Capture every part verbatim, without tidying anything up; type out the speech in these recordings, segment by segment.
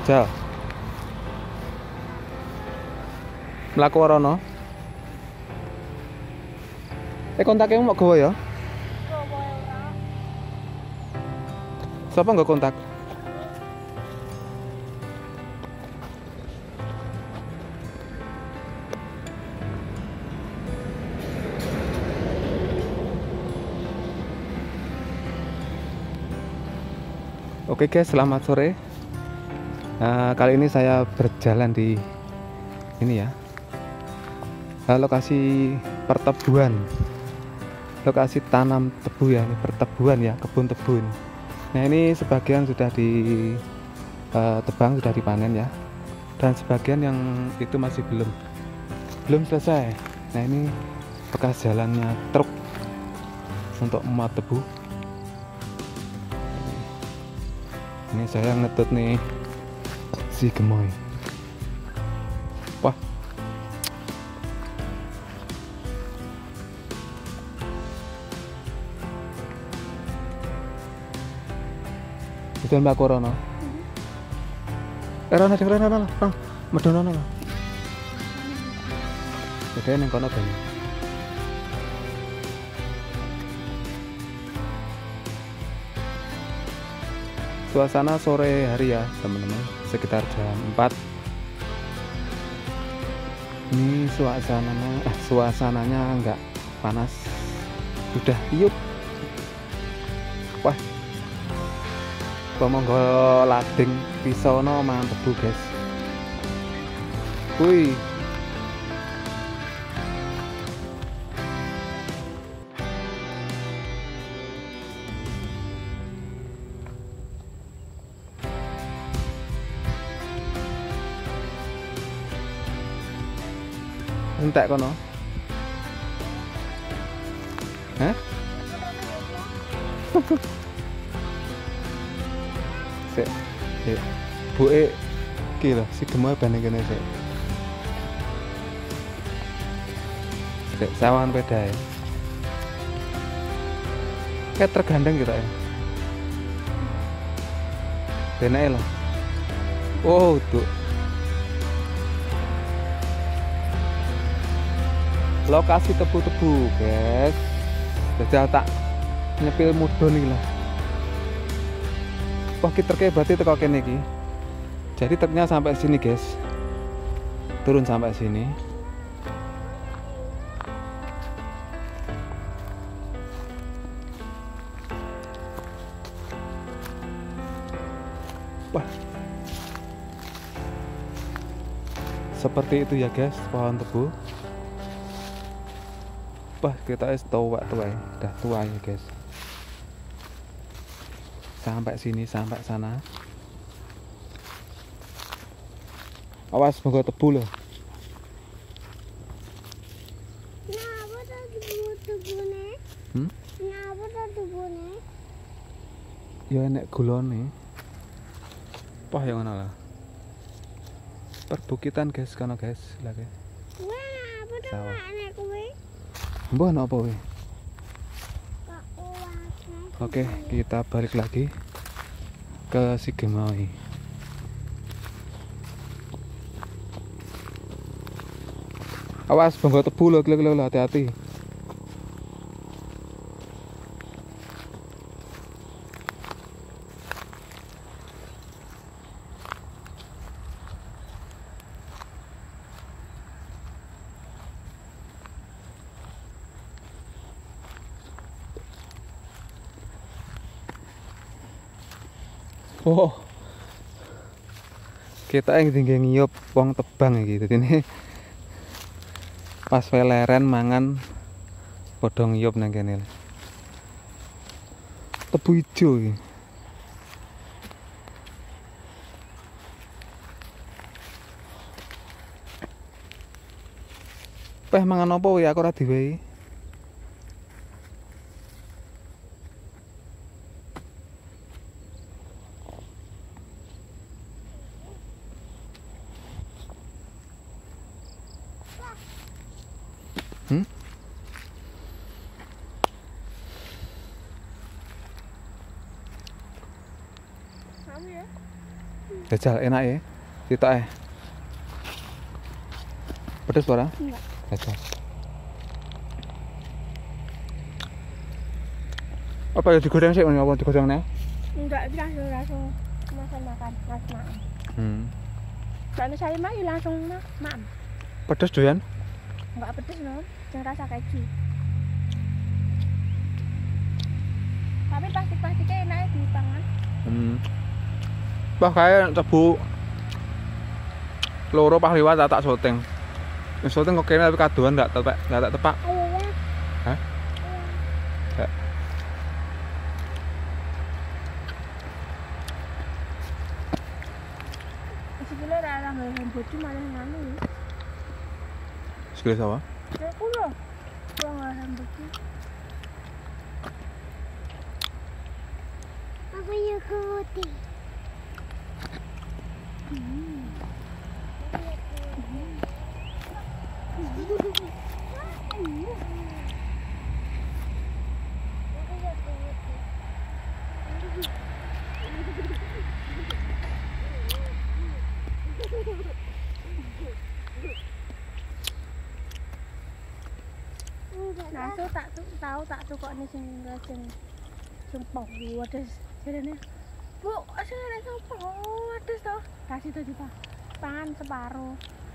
Jal. Mlaku rono. Eh kontaknya mau gawa ya? Siapa nggak kontak? Oke guys, selamat sore. Nah, kali ini saya berjalan di ini ya, lokasi pertebuan, lokasi tanam tebu ya, ini pertebuan ya, kebun tebu ini. Nah ini sebagian sudah ditebang, sudah dipanen ya, dan sebagian yang itu masih belum belum selesai. Nah ini bekas jalannya truk untuk memuat tebu. Ini saya ngetut nih si gemoy. Wah, itu Mbak Korono. Eh, Rono, Rono, Rono, Rono, Medono, Rono. Oke, neng kono banyak. Suasana sore hari ya teman-teman, sekitar jam empat. Ini suasananya, eh, suasananya enggak panas, udah tiup. Wah, ngomong lading pisau no mantep bu guys. Wih, entek kono. Hah? Sik, sik. Buke iki lho, si gemoy banding kene sik. Sik, sawangan peda ya. Kayak tergandeng kita ya. Benek lah. Oh, tuh. Lokasi tebu-tebu guys, jadi tak nyepil mudon nih lah. Wah kita kayak berarti teko kene iki. Jadi truknya sampai sini guys, turun sampai sini. Wah, seperti itu ya guys pohon tebu. Wah kita es tua tua ya, udah tua ya guys. Sampai sini, sampai sana. Awas moga tebu loh. Kenapa tebu tebune? Hmm? Kenapa tebune? Ya enek gulone. Wah yang mana lah. Perbukitan guys, kono guys, lagi. Wah, apa tuh enek kowe? Mbah napa we? Oke, kita balik lagi ke si gemoy. Awas bangga tebu lho, lho, lho, hati-hati. Oh, kita yang tinggi ngiyup wong tebang gitu ini pas weleren mangan podong ngiyup nang kene tebu ijo iki. Peh mangan apa ya aku ora diwehi. Hmm? Kamu ya? Hmm. Jajal enak ya. Sitok eh. Pedes ora? Enggak. Jajal. Apa ya digoreng sih apa digoreng nih? Enggak, langsung langsung makan makan langsung makan. Hmm. Soalnya saya mah ya langsung ma- makan. Pedes doyan? Enggak pedes loh, yang rasa keju. Tapi plastik-plastiknya enaknya dipangan. Hmm. Wah kayak tebu loro pas liwat tak tak syuting. Wis syuting kok kene tapi kadoan enggak tepak, enggak tak tepak. Ayo ya. Hah? Enggak. Sikile ra ra nggak bojo malah nganu. Sikile sapa? Ya kulo. Kulo nggak bojo. Apa ya kuti? Nah, so tak tahu tak tuh kok ini sing sing sing pok wates jarene. Bu, sing ana sing pok wates to. Kasih to Pak. Pangan separuh.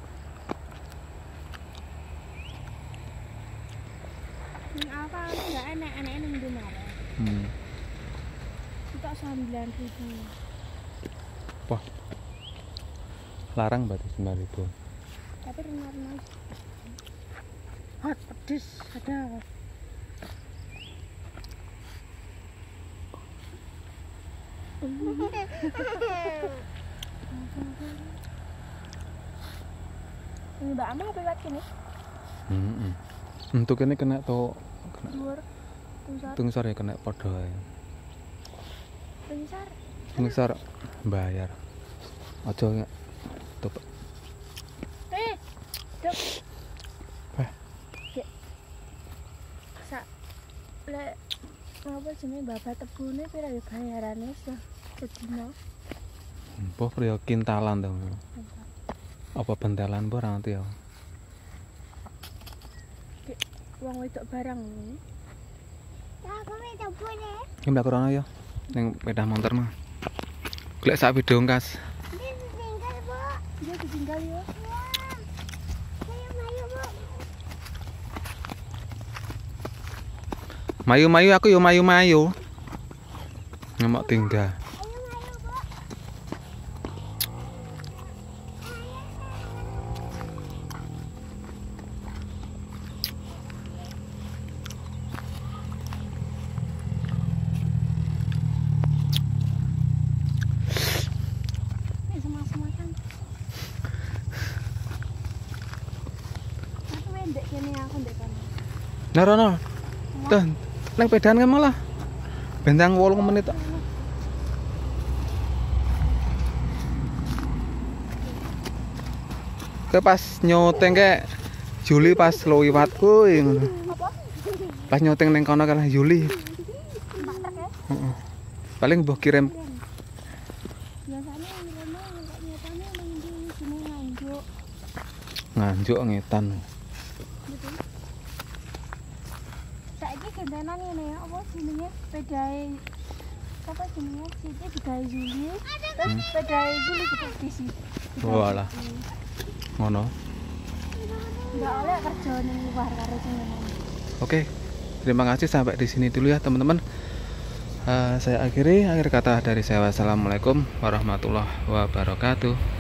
Ini apa enggak enak-enak ning ndi mare. Hmm. Kita sembilan ribu. Wah. Larang berarti sembilan ribu. Tapi renang-renang. Hot pedes ada. Ini Mbak Ama lewat sini. Heeh. Untuk ini kena to kena Dhuwur. Tungsar. tungsar ya kena padha ae. Tungsar. Tungsar bayar. Aja ya. Tuh. Eh. Dok. Eh. Dek. Sak lek apa jenenge babat tebune pira ya bayarane ya sedina. Mbah priyo kintalan to. Apa bentelan mbah ora ngerti ya. Wong wedok barang ngene. Ya aku wedok bune. Ki mbak rono ya. Ning sepeda motor mah. Golek sak video ngkas. Ini ditinggal, Bu. Iya ditinggal ya. Ayo mayu, Bu. Mayu-mayu aku yo mayu-mayu. Ngemok tinggal. Ayo mayu, Bu. Ini semak-semakan. Aku mendek kene aku ndek kono. Nah rono. Tuh, nang pedahan kan malah. Bentang wolung menit tok. Ke pas nyoteng ke Juli pas lo iwat kuwi ngono. Apa? Pas nyoteng ning kono kan Juli. Mbak trek ya? Heeh. Paling mbok kirim Biasanya yang rene nek nyatane ning ndi sini nganjuk. nganjuk ngetan. Gitu. Saiki gentenan ngene ya, apa jenenge? Pedae apa jenenge? Siti pedae Juli. Terus pedae Juli gitu di sini. Walah. Ngono. Enggak oleh kerja ning luar karo jenengan. Oke. Terima kasih sampai di sini dulu ya teman-teman. Uh, saya akhiri akhir kata dari saya. Wassalamualaikum warahmatullahi wabarakatuh.